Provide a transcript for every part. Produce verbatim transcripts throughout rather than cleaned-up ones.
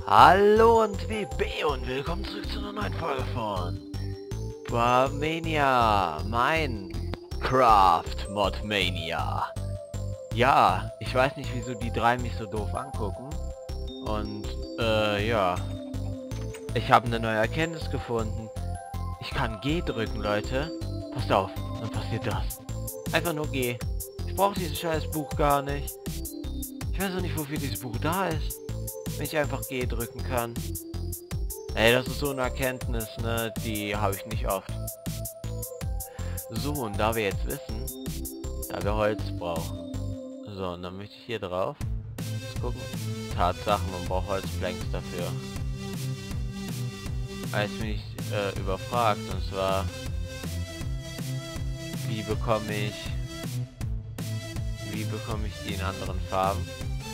Hallo und W B und willkommen zurück zu einer neuen Folge von Brawlmania, Minecraft Modmania. Ja, ich weiß nicht, wieso die drei mich so doof angucken. Und äh, ja, ich habe eine neue Erkenntnis gefunden. Ich kann G drücken, Leute. Passt auf, dann passiert das. Einfach nur G. Ich brauche dieses scheiß Buch gar nicht. Ich weiß auch nicht, wofür dieses Buch da ist. Wenn ich einfach G drücken kann. Ey, das ist so eine Erkenntnis, ne? Die habe ich nicht oft. So, und da wir jetzt wissen, da wir Holz brauchen. So, und dann möchte ich hier drauf. Jetzt gucken. Tatsache, man braucht Holzplanks dafür. Als bin ich äh, überfragt, und zwar, wie bekomme ich, wie bekomme ich die in anderen Farben?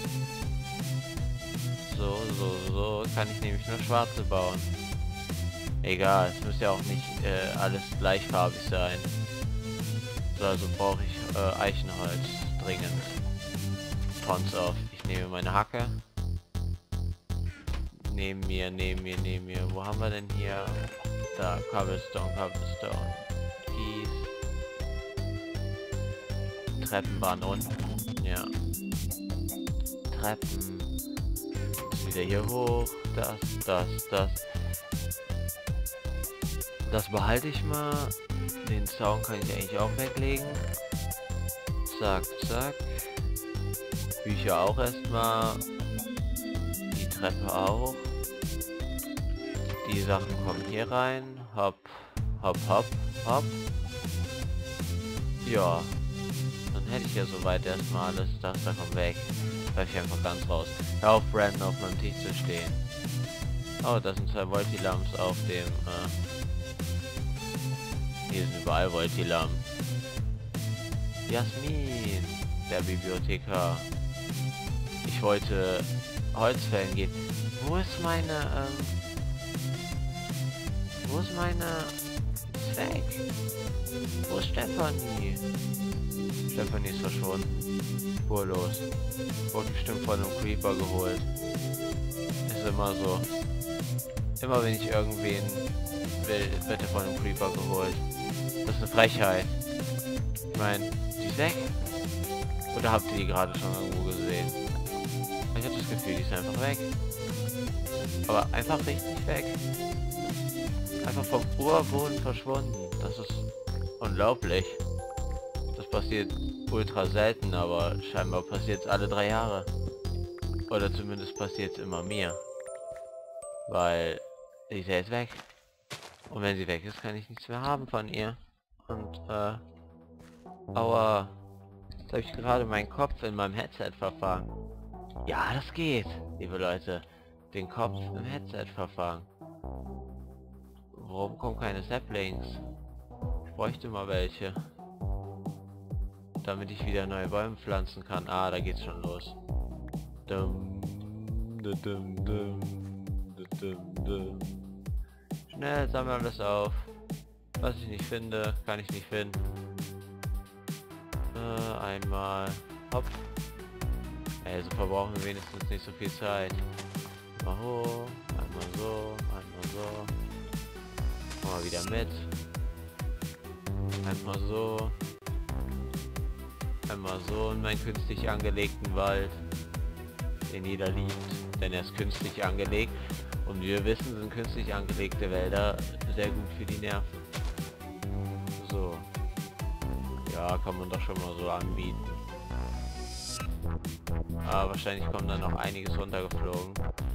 So, so, so kann ich nämlich nur schwarze bauen. Egal, es muss ja auch nicht äh, alles gleichfarbig sein. So, also brauche ich äh, Eichenholz dringend. Tons auf. Ich nehme meine Hacke. Neben mir, neben mir, neben mir. Wo haben wir denn hier? Da, Cobblestone, Cobblestone. Kies. Treppenbahn unten. Ja. Treppen. Wieder hier hoch, das, das, das. Das behalte ich mal. Den Zaun kann ich eigentlich auch weglegen. Zack, zack. Bücher auch erstmal. Die Treppe auch. Die Sachen kommen hier rein. Hopp, hopp, hopp, hopp. Ja. Dann hätte ich ja soweit erstmal alles. Das da kommt weg. Bleib ich einfach ganz raus. Hör auf, random auf meinem Tisch zu stehen. Oh, das sind zwei Voltilamps auf dem, äh hier sind überall Voltilamp. Jasmin, der Bibliothekar. Ich wollte Holz fällen gehen. Wo ist meine, ähm... Wo ist meine... Zweck? Wo ist Stefanie? Stefanie ist verschwunden. Spurlos. Wurde bestimmt von einem Creeper geholt. Ist immer so. Immer wenn ich irgendwen will, wird er von einem Creeper geholt. Das ist eine Frechheit. Ich meine, die ist weg. Oder habt ihr die gerade schon irgendwo gesehen? Ich habe das Gefühl, die ist einfach weg. Aber einfach richtig weg. Einfach vom Urboden verschwunden. Das ist unglaublich. Das passiert ultra selten, aber scheinbar passiert es alle drei Jahre. Oder zumindest passiert es immer mehr. Weil sie ist ja jetzt weg. Und wenn sie weg ist, kann ich nichts mehr haben von ihr. Und äh... Aua. Jetzt habe ich gerade meinen Kopf in meinem Headset verfangen. Ja, das geht, liebe Leute. Den Kopf im Headset verfangen. Warum kommen keine Saplings? Ich bräuchte mal welche. Damit ich wieder neue Bäume pflanzen kann. Ah, da geht's schon los. Dum, dum, dum, dum, dum, dum. Schnell, sammle alles auf. Was ich nicht finde, kann ich nicht finden. Äh, einmal. Hopp. Also verbrauchen wir wenigstens nicht so viel Zeit. Mal hoch, einmal so, einmal so. Mal wieder mit. Einmal so. Einmal so in meinen künstlich angelegten Wald, den jeder liebt, denn er ist künstlich angelegt und wie wir wissen, sind künstlich angelegte Wälder sehr gut für die Nerven. So. Ja, kann man doch schon mal so anbieten. Aber wahrscheinlich kommt dann noch einiges runtergeflogen.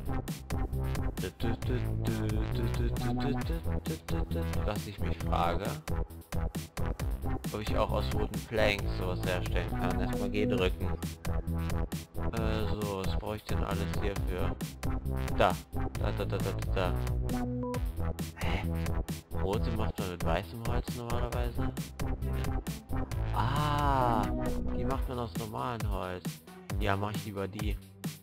Was ich mich frage, ob ich auch aus Wooden Planks sowas herstellen kann. Erstmal G drücken. Äh, so, was brauche ich denn alles hierfür? Da. Da, da, da, da, da. Hä? Rote macht man mit weißem Holz normalerweise? Ah, die macht man aus normalem Holz. Ja, mache ich lieber die.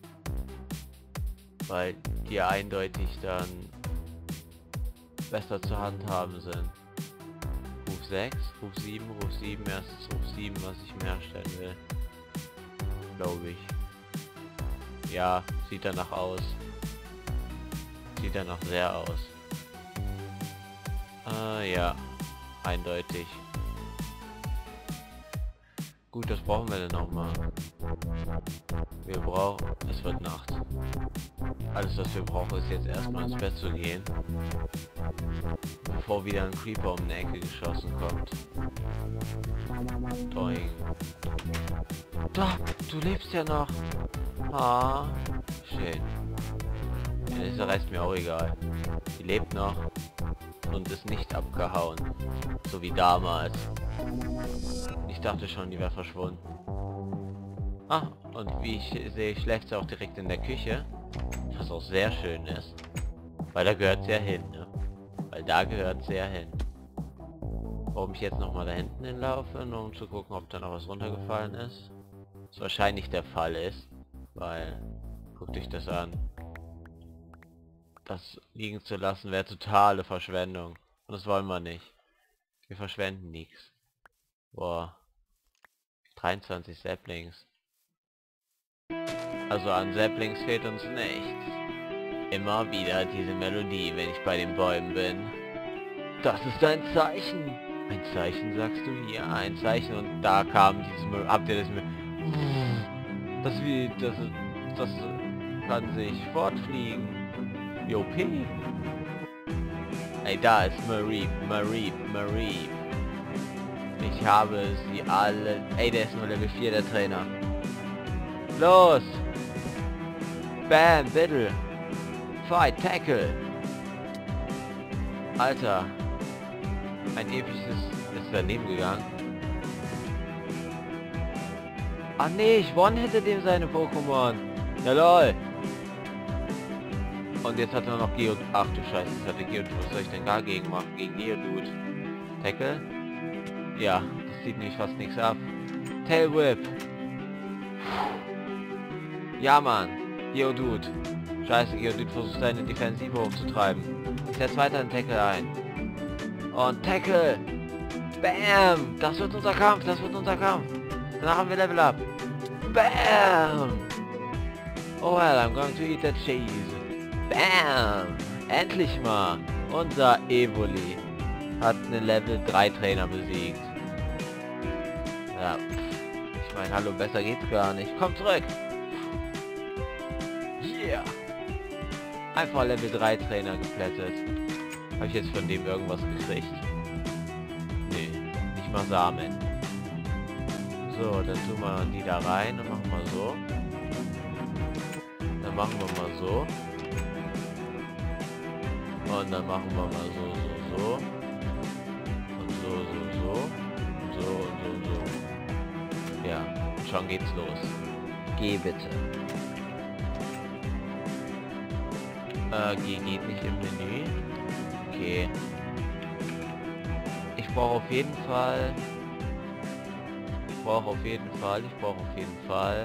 Weil die ja eindeutig dann besser zu handhaben sind. Ruf sechs, Ruf sieben, Ruf sieben, erstes Ruf sieben, was ich mir herstellen will. Glaube ich. Ja, sieht danach aus. Sieht ja noch sehr aus. Äh, ja. Eindeutig. Gut, das brauchen wir dann nochmal. Wir brauchen... Es wird Nacht. Alles, was wir brauchen, ist jetzt erstmal ins Bett zu gehen. Bevor wieder ein Creeper um eine Ecke geschossen kommt. Doing. Da! Du lebst ja noch! Ah, schön. Ja, das reißt mir auch egal. Die lebt noch und ist nicht abgehauen. So wie damals. Ich dachte schon, die wäre verschwunden. Ah, und wie ich sehe, schläft sie auch direkt in der Küche. Was auch sehr schön ist. Weil da gehört sie ja hin, ne? Weil da gehört sie ja hin. Warum ich jetzt nochmal da hinten hinlaufe, nur um zu gucken, ob da noch was runtergefallen ist. Was wahrscheinlich der Fall ist. Weil, guckt euch das an. Das liegen zu lassen wäre totale Verschwendung. Und das wollen wir nicht. Wir verschwenden nichts. Boah. dreiundzwanzig Saplings. Also an Saplings fehlt uns nichts. Immer wieder diese Melodie, wenn ich bei den Bäumen bin. Das ist ein Zeichen. Ein Zeichen, sagst du? Ja, ein Zeichen. Und da kam dieses... Mel Habt ihr das mit... Das wie... Das, das kann sich fortfliegen. Wie O P. Ey, da ist Mareep, Mareep, Mareep. Ich habe sie alle... Ey, der ist nur Level vier, der Trainer. Los! Bam, Biddle! Fight, Tackle! Alter! Ein episches... Ist daneben gegangen. Ach nee, ich one-hitte dem seine Pokémon! Ja lol! Und jetzt hat er noch Geo... Ach du Scheiße, jetzt hat er Geodude. Was soll ich denn dagegen machen? Gegen Geodude? Tackle? Ja, das sieht nämlich fast nichts ab. Tail Whip! Ja Mann! Geodude! Scheiße, Geodude versucht seine Defensive hochzutreiben. Ich setze weiter einen Tackle ein. Und Tackle! Bam! Das wird unser Kampf, das wird unser Kampf! Danach haben wir Level Up! Bam! Oh well, I'm going to eat that cheese. Bam! Endlich mal! Unser Evoli hat eine Level drei Trainer besiegt. Ja, ich meine, hallo, besser geht's gar nicht. Komm zurück! Yeah! Einfach Level drei Trainer geplättet. Habe ich jetzt von dem irgendwas gekriegt? Nee, nicht mal Samen. So, dann tun wir die da rein und machen mal so. Dann machen wir mal so. Und dann machen wir mal so, so, so. Und so, so, so. Und so und so und so. Ja, und schon geht's los. Geh bitte. Äh, G geht nicht im Menü. Okay. Ich brauche auf jeden Fall... Ich brauche auf jeden Fall... Ich brauche auf jeden Fall...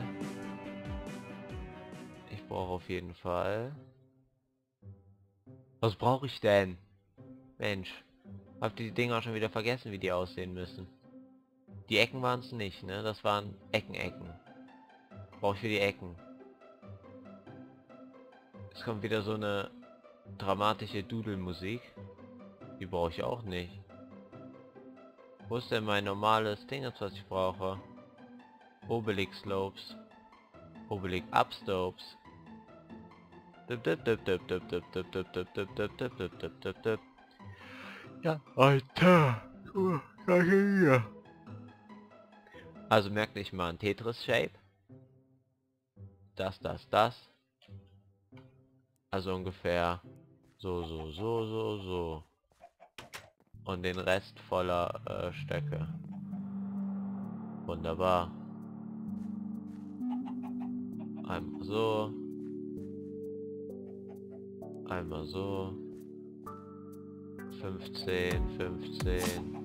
Ich brauche auf jeden Fall... Was brauche ich denn? Mensch. Habt ihr die Dinger schon wieder vergessen, wie die aussehen müssen? Die Ecken waren es nicht, ne? Das waren Ecken-Ecken. Brauche ich für die Ecken. Es kommt wieder so eine dramatische Dudelmusik. Die brauche ich auch nicht. Wo ist denn mein normales Ding, was ich brauche? Obelix Slopes. Obelix Upslopes. Ja, Alter. Also merkt nicht mal ein Tetris-Shape. Das, das, das. Also ungefähr so, so, so, so, so. Und den Rest voller äh, Stöcke. Wunderbar. Einmal so. Einmal so. fünfzehn, fünfzehn.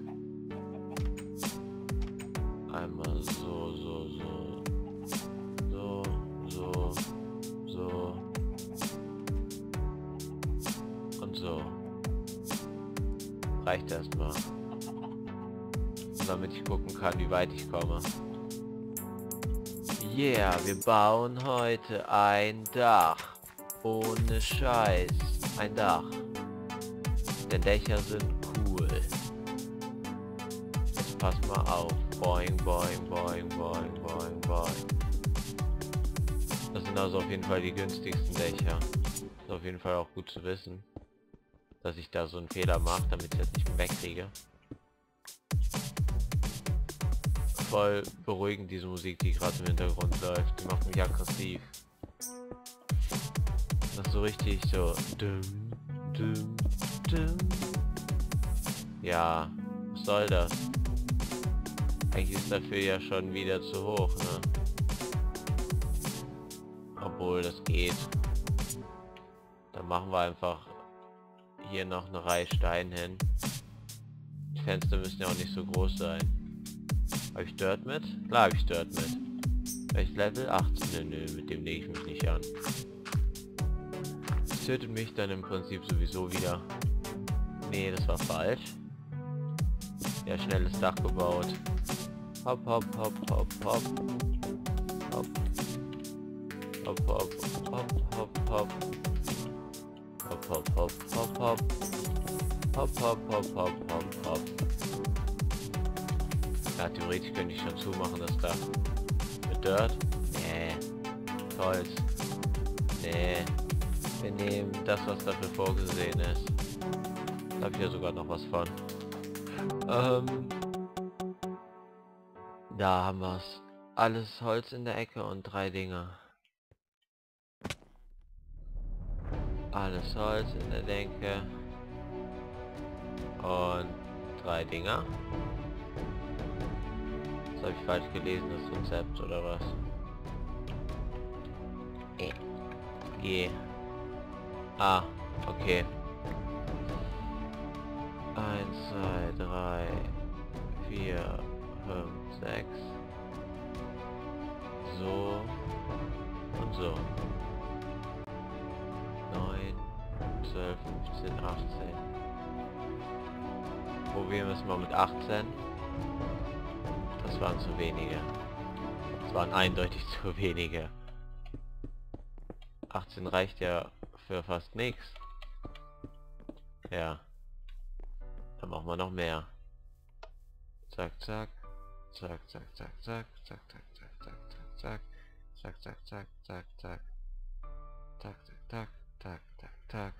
Einmal so, so, so. So, so, so. Und so. Reicht erstmal. Damit ich gucken kann, wie weit ich komme. Yeah, wir bauen heute ein Dach. Ohne Scheiß. ein Dach. Denn Dächer sind cool. Jetzt pass mal auf. Boing, boing, boing, boing, boing, boing. Das sind also auf jeden Fall die günstigsten Dächer. Ist auf jeden Fall auch gut zu wissen, dass ich da so einen Fehler mache, damit ich das nicht mehr wegkriege. Voll beruhigend diese Musik, die gerade im Hintergrund läuft. Die macht mich aggressiv. Das ist so richtig so. Dum, dum, dum. Ja, was soll das? Eigentlich ist dafür ja schon wieder zu hoch, ne? Obwohl, das geht. Dann machen wir einfach hier noch eine Reihe Steine hin. Die Fenster müssen ja auch nicht so groß sein. Habe ich Dirt mit? Klar habe ich Dirt mit. Welches Level? achtzehn. Nö, nö, mit dem lege ich mich nicht an. Das tötet mich dann im Prinzip sowieso wieder. Nee, das war falsch. Ja, schnelles Dach gebaut. Hopp, hopp, hopp, hopp, hopp. Hopp. Hopp, hopp, hopp, hopp, hopp. Hopp, hopp, hopp, hopp, hopp. Hopp, hopp, hopp, hopp, hopp, hopp. Ja, theoretisch könnte ich schon zumachen, das Dach. Mit Dirt? Nee. Holz. Nee. Wir nehmen das, was dafür vorgesehen ist. Da habe ich ja sogar noch was von. Ähm. Da haben wir es. Alles Holz in der Ecke und drei Dinger. Alles Holz in der Denke. Und drei Dinger. Das habe ich falsch gelesen, das Rezept oder was? E. G. Ah, okay. eins, zwei, drei, vier, fünf, sechs. So. Und so. neun, zwölf, fünfzehn, achtzehn. Probieren wir es mal mit achtzehn. Das waren zu wenige. Das waren eindeutig zu wenige. achtzehn reicht ja für fast nichts. Ja. Dann machen wir noch mehr. Zack, zack. Zack, zack, zack, zack. Zack, zack, zack, zack, zack, zack. Zack, zack, zack, zack, zack. Zack, zack, zack, zack, zack.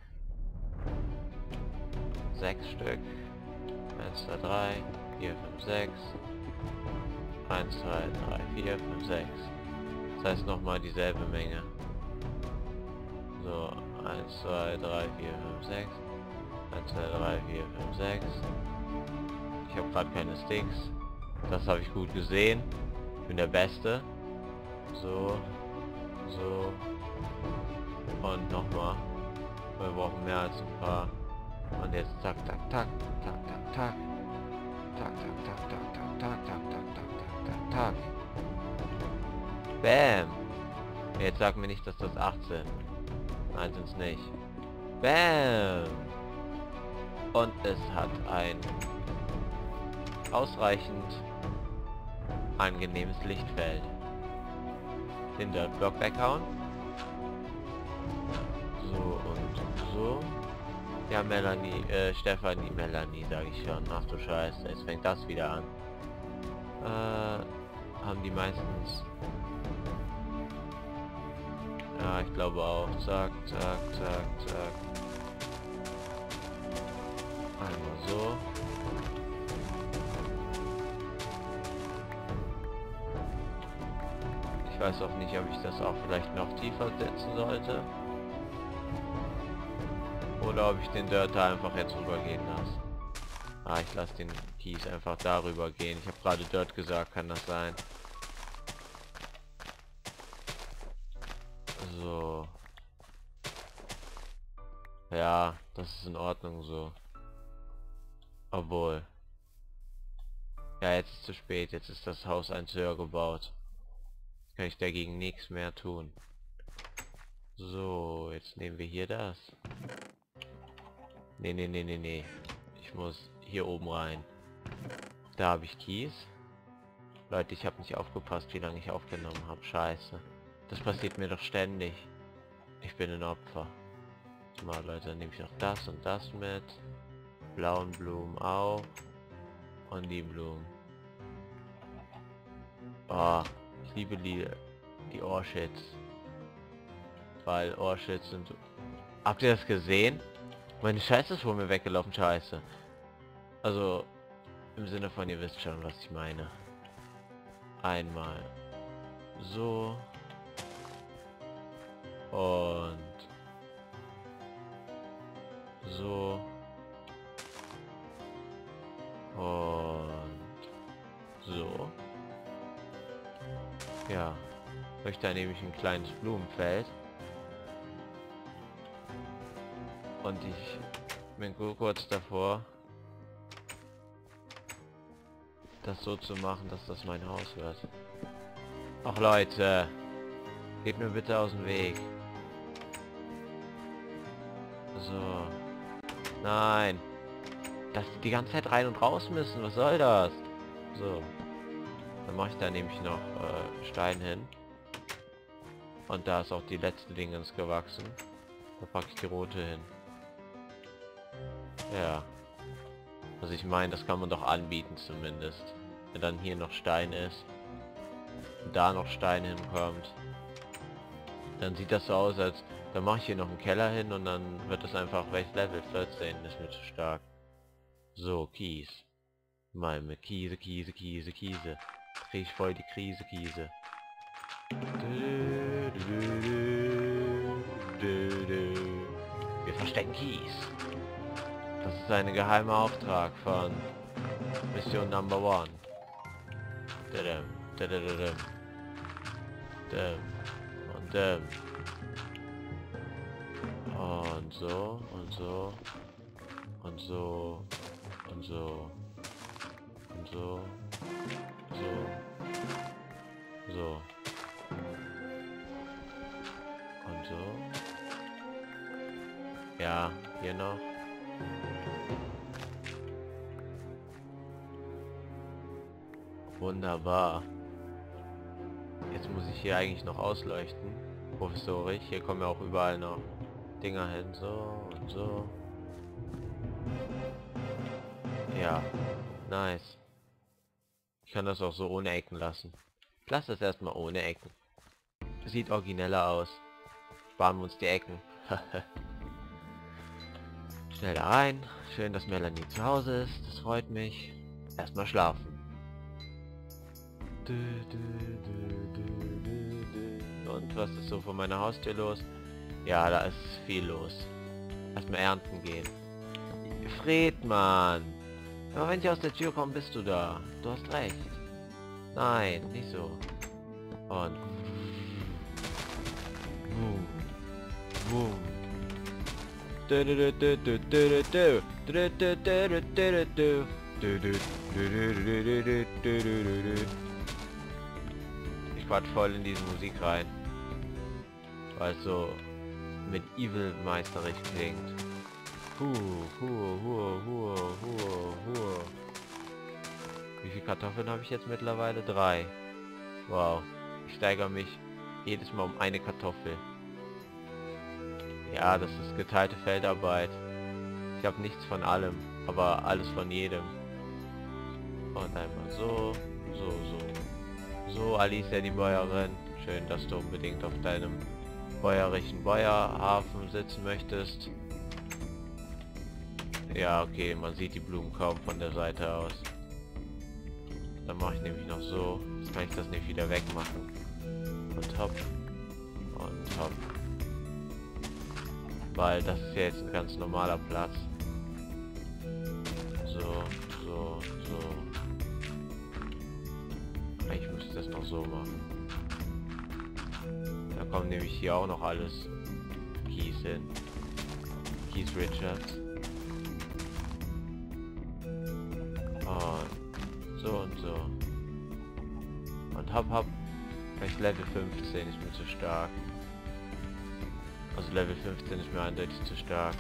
Sechs Stück. eins, zwei, drei, vier, fünf, sechs. eins, zwei, drei, vier, fünf, sechs. Das heißt nochmal dieselbe Menge. So, eins, zwei, drei, vier, fünf, sechs. eins, zwei, drei, vier, fünf, sechs. Ich habe gerade keine Sticks. Das habe ich gut gesehen. Ich bin der Beste. So. So. Und nochmal. Wir brauchen mehr als ein paar. Und jetzt zack, zack, tack. Tack, tack, tack. Tack, tack, tack, tack, tack, tack, tack, tack, tack, tack, tack. Bam. Jetzt sag mir nicht, dass das achtzehn. Nein, sind's nicht. Bam. Und es hat ein ausreichend angenehmes Lichtfeld. Den Dirtblock weghauen. So und so. Ja, Melanie, äh, Stefanie, Melanie, sage ich schon. Ach du Scheiße, jetzt fängt das wieder an. Äh, haben die meistens... Ja, ich glaube auch. Zack, zack, zack, zack. Einmal so. Ich weiß auch nicht, ob ich das auch vielleicht noch tiefer setzen sollte. Oder ob ich den Dirt da einfach jetzt rübergehen lasse. Ah, ich lasse den Kies einfach darüber gehen. Ich habe gerade Dirt gesagt, kann das sein? So. Ja, das ist in Ordnung so. Obwohl. Ja, jetzt ist zu spät. Jetzt ist das Haus eins höher gebaut. Jetzt kann ich dagegen nichts mehr tun. So, jetzt nehmen wir hier das. Nee, nee, nee, nee, nee. Ich muss hier oben rein. Da habe ich Kies. Leute, ich habe nicht aufgepasst, wie lange ich aufgenommen habe. Scheiße. Das passiert mir doch ständig. Ich bin ein Opfer. Warte mal, Leute, dann nehme ich noch das und das mit. Blauen Blumen auch. Und die Blumen. Oh, ich liebe die, die Orchids. Weil Orchids sind... Habt ihr das gesehen? Meine Scheiße ist vor mir weggelaufen, Scheiße. Also, im Sinne von, ihr wisst schon, was ich meine. Einmal so. Und so. Und so. Ja. Möchte da nämlich ein kleines Blumenfeld. Und ich bin kurz davor, das so zu machen, dass das mein Haus wird. Ach Leute, geht mir bitte aus dem Weg. So. Nein. Dass die die ganze Zeit rein und raus müssen, was soll das? So. Dann mache ich da nämlich noch äh, Stein hin. Und da ist auch die letzte Dingens gewachsen. Da packe ich die rote hin. Ja. Also ich meine, das kann man doch anbieten zumindest. Wenn dann hier noch Stein ist. Und da noch Stein hinkommt. Dann sieht das so aus, als... Dann mache ich hier noch einen Keller hin und dann wird das einfach... Welches Level? vierzehn ist mir zu stark. So, Kies. Mal mit Kiese, Kiese, Kiese, Kiese. Krieg ich voll die Krise, Kiese. Wir verstecken Kies. Das ist ein geheimer Auftrag von Mission Number One. Dadam, dadadadam. Dam. Und dam. Und so, und so. Und so. Und so. Und so. So. So. Und so. Ja, hier noch. Wunderbar. Jetzt muss ich hier eigentlich noch ausleuchten. Professorisch. Hier kommen ja auch überall noch Dinger hin. So und so. Ja. Nice. Ich kann das auch so ohne Ecken lassen. Ich lasse das erstmal ohne Ecken. Sieht origineller aus. Sparen wir uns die Ecken. Schnell da rein. Schön, dass Melanie zu Hause ist. Das freut mich. Erstmal schlafen. Und was ist so vor meiner Haustür los? Ja, da ist viel los. Erstmal ernten gehen. Friedmann! Aber wenn ich aus der Tür komme, bist du da. Du hast recht. Nein, nicht so. Und... Boom. Boom. Ich quatsch voll in diese Musik rein. Weil es so mit Evil meisterig klingt. Huh, huh, huh, huh, huh, huh. Wie viele Kartoffeln habe ich jetzt mittlerweile? Drei. Wow. Ich steigere mich jedes Mal um eine Kartoffel. Ja, das ist geteilte Feldarbeit. Ich habe nichts von allem, aber alles von jedem. Und einmal so, so, so. So, Alicia, die Bäuerin. Schön, dass du unbedingt auf deinem bäuerlichen Bäuerhafen sitzen möchtest. Ja, okay, man sieht die Blumen kaum von der Seite aus. Dann mache ich nämlich noch so. Jetzt kann ich das nicht wieder wegmachen. Und hopp. Und hopp. Weil das ist ja jetzt ein ganz normaler Platz. So, so, so. Eigentlich müsste ich das noch so machen. Da kommt nämlich hier auch noch alles Kies hin. Keith Richards. Und so und so. Und hopp hopp. Vielleicht Level fünfzehn ist mir zu stark. Also Level fünfzehn ist mir eindeutig zu stark.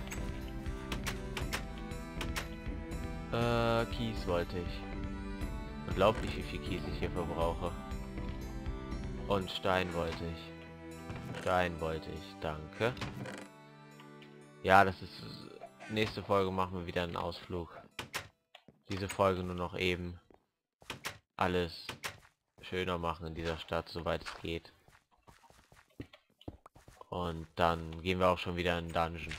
Äh, Kies wollte ich. Unglaublich, wie viel Kies ich hier verbrauche. Und Stein wollte ich. Stein wollte ich, danke. Ja, das ist... Nächste Folge machen wir wieder einen Ausflug. Diese Folge nur noch eben alles schöner machen in dieser Stadt, soweit es geht. Und dann gehen wir auch schon wieder in den Dungeon.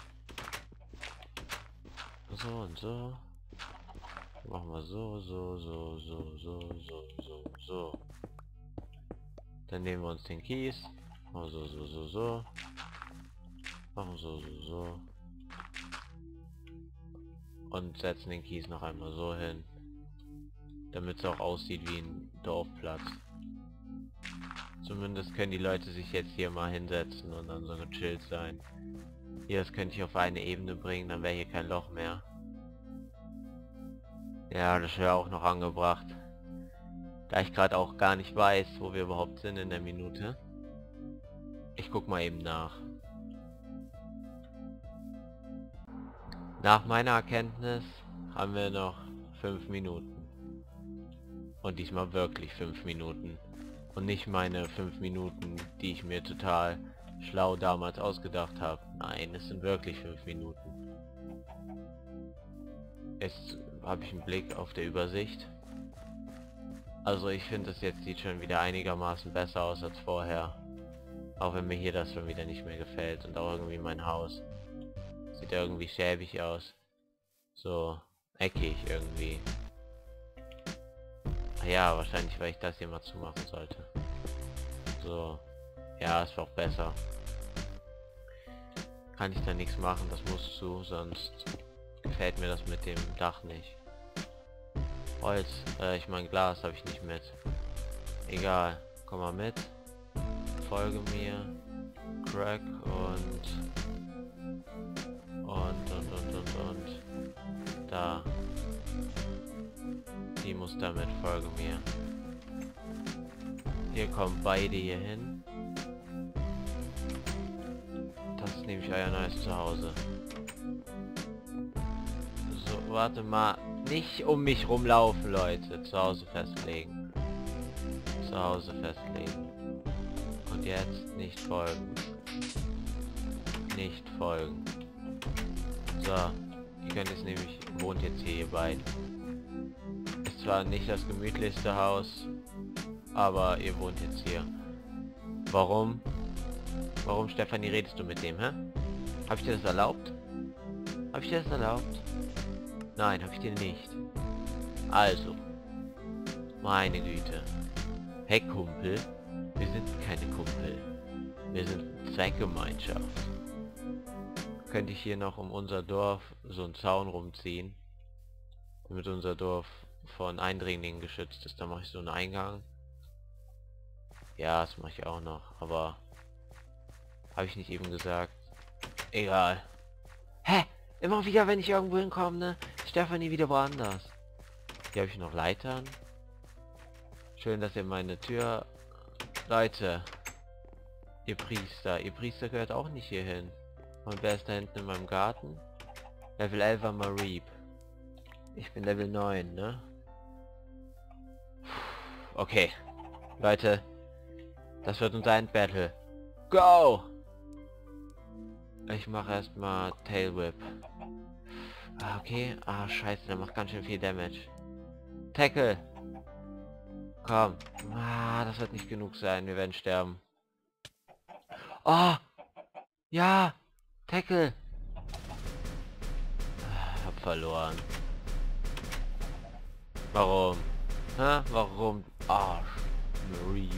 So und so. Machen wir so, so, so, so, so, so, so, so. Dann nehmen wir uns den Kies. Machen wir so, so, so, so. Machen wir so, so, so. Und setzen den Kies noch einmal so hin. Damit es auch aussieht wie ein Dorfplatz. Zumindest können die Leute sich jetzt hier mal hinsetzen und dann so gechillt sein. Hier, das könnte ich auf eine Ebene bringen, dann wäre hier kein Loch mehr. Ja, das wäre auch noch angebracht. Da ich gerade auch gar nicht weiß, wo wir überhaupt sind in der Minute. Ich guck mal eben nach. Nach meiner Erkenntnis haben wir noch fünf Minuten. Und diesmal wirklich fünf Minuten. Und nicht meine fünf Minuten, die ich mir total schlau damals ausgedacht habe. Nein, es sind wirklich fünf Minuten. Jetzt habe ich einen Blick auf der Übersicht. Also ich finde, es jetzt sieht schon wieder einigermaßen besser aus als vorher. Auch wenn mir hier das schon wieder nicht mehr gefällt. Und auch irgendwie mein Haus. Sieht irgendwie schäbig aus. So eckig irgendwie. Ja, wahrscheinlich, weil ich das hier mal zumachen sollte. So. Ja, ist auch besser. Kann ich da nichts machen, das muss zu, sonst gefällt mir das mit dem Dach nicht. Holz, äh, ich mein Glas habe ich nicht mit. Egal, komm mal mit. Folge mir. Crack und... Und, und, und, und, und. Da. Die muss damit, folge mir. Hier kommen beide hier hin. Das ist nämlich euer neues Zuhause. So, warte mal. Nicht um mich rumlaufen, Leute. Zu Hause festlegen. Zu Hause festlegen. Und jetzt nicht folgen. Nicht folgen. So. Ihr könnt jetzt nämlich... Wohnt jetzt hier, ihr beiden. Ist zwar nicht das gemütlichste Haus, aber ihr wohnt jetzt hier. Warum? Warum, Stefanie, redest du mit dem, hä? Hab ich dir das erlaubt? Hab ich dir das erlaubt? Nein, hab ich dir nicht. Also. Meine Güte. Hey, Kumpel. Wir sind keine Kumpel. Wir sind Zweckgemeinschaft. Könnte ich hier noch um unser Dorf so einen Zaun rumziehen. Damit unser Dorf von Eindringlingen geschützt ist. Da mache ich so einen Eingang. Ja, das mache ich auch noch. Aber habe ich nicht eben gesagt. Egal. Hä? Immer wieder, wenn ich irgendwo hinkomme, ne? Stefanie wieder woanders. Hier habe ich noch Leitern. Schön, dass ihr meine Tür... Leute. Ihr Priester. Ihr Priester gehört auch nicht hier hin. Und wer ist da hinten in meinem Garten? Level elf Mareep. Ich bin Level neun, ne? Okay. Leute. Das wird unser Endbattle. Go! Ich mache erstmal Tail Whip. Ah, okay. Ah, scheiße, der macht ganz schön viel Damage. Tackle! Komm. Ah, das wird nicht genug sein. Wir werden sterben. Oh! Ja! Tackle! Ah, hab verloren. Warum? Hä? Warum? Arsch. Mareep.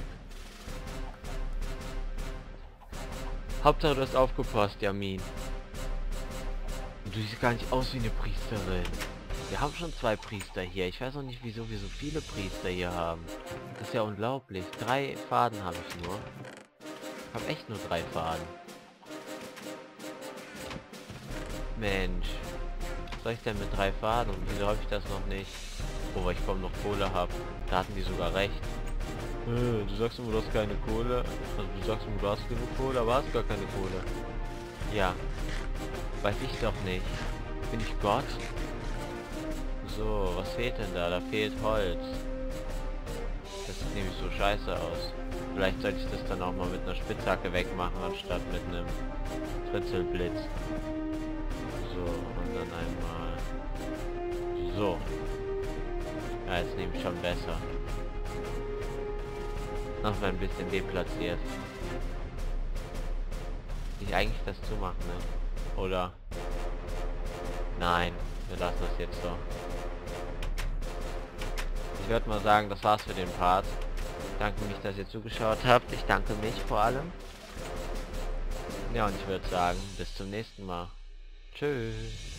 Hauptsache, du hast aufgepasst, Yamin. Und du siehst gar nicht aus wie eine Priesterin. Wir haben schon zwei Priester hier. Ich weiß auch nicht, wieso wir so viele Priester hier haben. Das ist ja unglaublich. Drei Faden habe ich nur. Ich habe echt nur drei Faden. Mensch. Was soll ich denn mit drei Faden? Und wieso habe ich das noch nicht? Oh, weil ich kaum noch Kohle habe. Da hatten die sogar recht. Äh, du sagst immer, du hast keine Kohle. Also du sagst immer, du hast genug Kohle, aber hast gar keine Kohle. Ja. Weiß ich doch nicht. Bin ich Gott? So, was fehlt denn da? Da fehlt Holz. Das sieht nämlich so scheiße aus. Vielleicht sollte ich das dann auch mal mit einer Spitzhacke wegmachen, anstatt mit einem Fritzelblitz. So. Ja, jetzt nehme ich schon besser. Noch mal ein bisschen deplatziert. Ich eigentlich das zumachen, ne? Oder? Nein, wir lassen das jetzt so. Ich würde mal sagen, das war's für den Part. Ich danke mich, dass ihr zugeschaut habt. Ich danke mich vor allem. Ja, und ich würde sagen, bis zum nächsten Mal. Tschüss.